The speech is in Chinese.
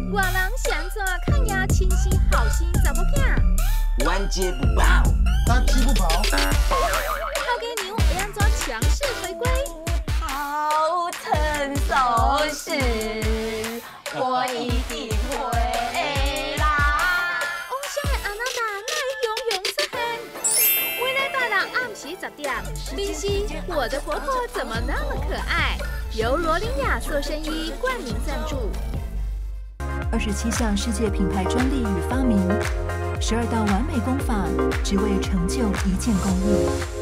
我人想做抗压清新好心怎么囝？ 万劫不保， 大气不跑。 好给牛会安怎强势回归？ 好成熟时，我一定会啦。 偶像的阿娜达爱永远出现。未来大人暗时10点，冰溪我的婆婆怎么那么可爱？由罗琳雅塑身衣冠名赞助。 27项世界品牌专利与发明，12道完美工法，只为成就一件工艺。